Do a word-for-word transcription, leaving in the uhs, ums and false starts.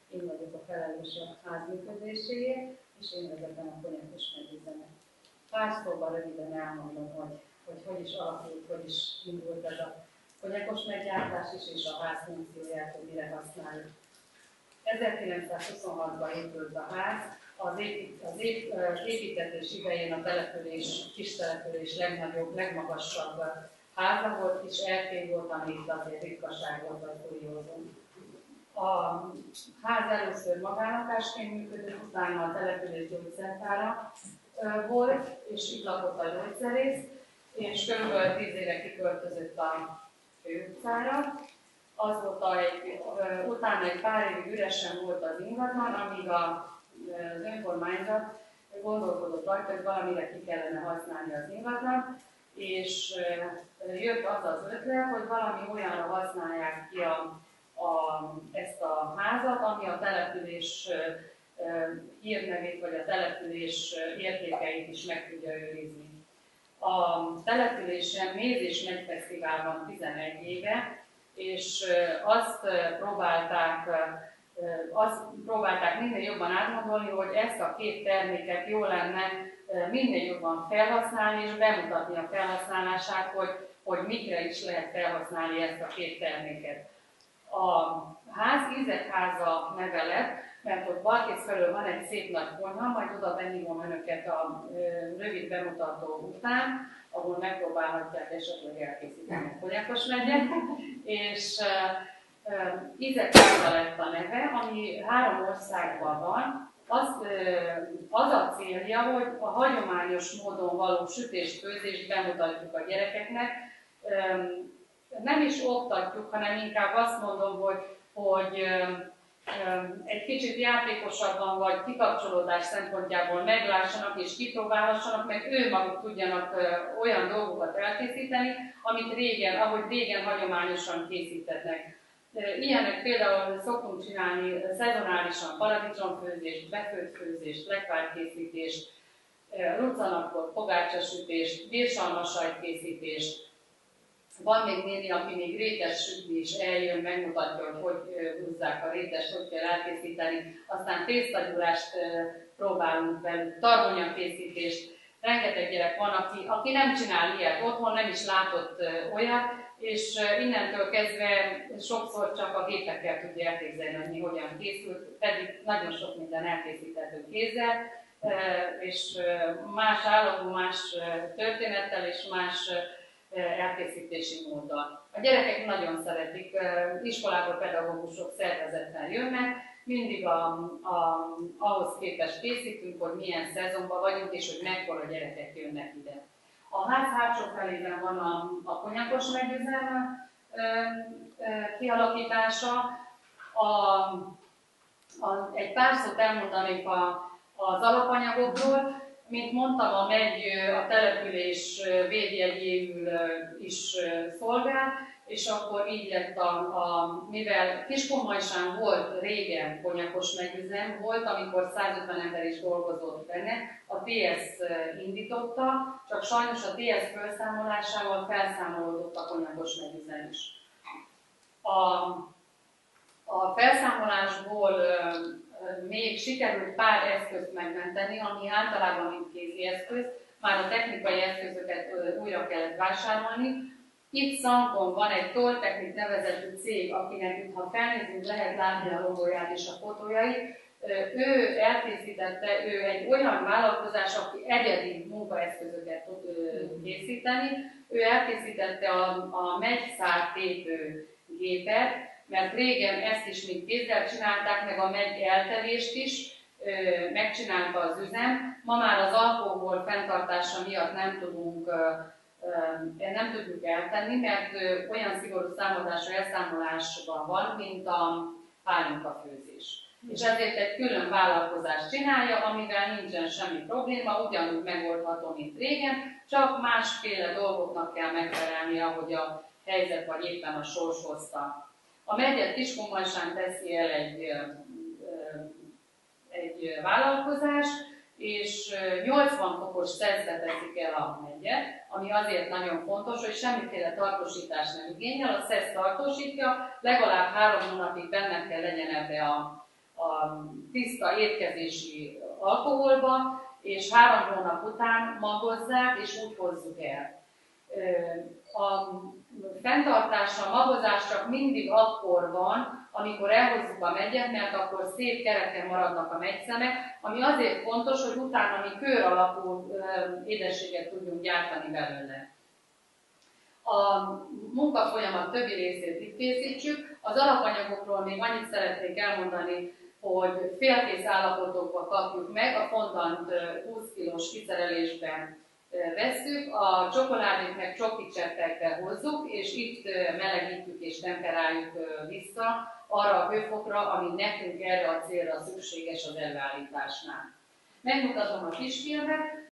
én vagyok a felelős a ház működéséért, és én vezetem a konyakos megüzemet. Pár szóban röviden elmondom, hogy, hogy hogy is alakult, hogy is indult ez a konyakos meggyártás is, és a ház funkcióját, hogy mire használjuk. ezerkilencszázhuszonhatban épült a ház, az, épít, az ép, építetés idején a település, kis település legnagyobb, legmagasabb háza volt, és erkély volt, ami itt azért ritkaság volt, vagy kuriózum. A ház először magánlakásként működött, utána a település gyógyszertára volt, és itt lakott a gyógyszerész, és kb. tíz éve kiköltözött a főutcára. Azóta egy, utána egy pár évig üresen volt az ingatlan, amíg a, az önkormányzat gondolkodott rajta, hogy valamire ki kellene használni az ingatlan, és jött az az ötlet, hogy valami olyanra használják ki a, a, ezt a házat, ami a település hírnevét vagy a település értékeit is meg tudja őrizni. A településen Méz és Megy Fesztivál van tizenegy éve, és azt próbálták, azt próbálták minél jobban átgondolni, hogy ezt a két terméket jó lenne minél jobban felhasználni, és bemutatni a felhasználását, hogy, hogy mikre is lehet felhasználni ezt a két terméket. A ház ízetháza neve lett, mert ott balkész felől van egy szép nagy konyha, majd oda behívom önöket a rövid bemutató után, ahol megpróbálhatják esetleg elkészíteni a konyakos megyet, és uh, uh, ízetháza lett a neve, ami három országban van. Az, uh, az a célja, hogy a hagyományos módon való sütés-főzést bemutatjuk a gyerekeknek. Um, nem is oktatjuk, hanem inkább azt mondom, hogy, hogy egy kicsit játékosabban vagy kikapcsolódás szempontjából meglássanak és kipróbálhassanak, meg ő maguk tudjanak olyan dolgokat elkészíteni, amit régen, ahogy régen hagyományosan készítettek. Ilyenek például szoktunk csinálni szezonálisan paradicsomfőzést, befőtt főzést, lekvárkészítést, rucanakot, pogácsasütést, bírsalmasajtkészítést. Van még néni, aki még rétes sütni is eljön, megmutatja, hogy hogy húzzák a rétest, hogy kell elkészíteni. Aztán tésztagyúrást próbálunk velük, targonyakészítést. Rengeteg gyerek van, aki, aki nem csinál ilyet otthon, nem is látott olyat, és innentől kezdve sokszor csak a gépekkel tudja elképzelni, hogy mi hogyan készült, pedig nagyon sok minden elkészíthető kézzel, és más állagú, más történettel és más elkészítési móddal. A gyerekek nagyon szeretik, iskolából pedagógusok szervezetten jönnek, mindig a, a, ahhoz képest készítünk, hogy milyen szezonban vagyunk, és hogy mekkora gyerekek jönnek ide. A ház hátsó felében van a, a konyakos megüzem kialakítása. A, a, egy pár szót elmondanék a, az alapanyagokról. Mint mondtam, a megy a település védjegyéül is szolgál, és akkor így lett, a, a, mivel Kiskunmajsán volt régen konyakos megüzem, volt, amikor százötven ember is dolgozott benne, a té es indította, csak sajnos a té es felszámolásával felszámolódott a konyakos megüzem is. A, a felszámolásból még sikerült pár eszközt megmenteni, ami általában mint kézi eszköz, már a technikai eszközöket újra kellett vásárolni. Itt Szankon van egy Tolltechnik nevezetű cég, akinek, ha felnézünk, lehet látni a logóját és a fotójait. Ő elkészítette, ő egy olyan vállalkozás, aki egyedi munkaeszközöket tud készíteni. Ő elkészítette a, a megyszár tépő gépet, mert régen ezt is mind kézzel csinálták, meg a megy eltevést is megcsinálta az üzem. Ma már az alkohol fenntartása miatt nem tudunk, nem tudjuk eltenni, mert olyan szigorú számolásra elszámolásban van, mint a pálinkafőzés. És ezért egy külön vállalkozás csinálja, amivel nincsen semmi probléma, ugyanúgy megoldható, mint régen, csak másféle dolgoknak kell megfelelni, ahogy a helyzet vagy éppen a sors hozta. A megyet Kiskunmajsán teszi el egy, egy vállalkozás, és nyolcvan fokos szeszbe teszik el a megyet, ami azért nagyon fontos, hogy semmiféle tartósítást nem igényel, a szesz tartósítja, legalább három hónapig benne kell legyen ebbe a, a tiszta étkezési alkoholba, és három hónap után magozzák, és úgy hozzuk el. A fenntartása, a magozás csak mindig akkor van, amikor elhozzuk a megyet, mert akkor szép kereken maradnak a megyszemek, ami azért fontos, hogy utána mi kör alapú édességet tudjunk gyártani belőle. A munkafolyamat többi részét itt készítsük. Az alapanyagokról még annyit szeretnék elmondani, hogy félkész állapotokba kapjuk meg, a fondant húsz kilós kiszerelésben vesszük, a csokoládét meg csoki cseppekbe hozzuk, és itt melegítjük és temperáljuk vissza arra a hőfokra, ami nekünk erre a célra szükséges az előállításnál. Megmutatom a kisfilmet.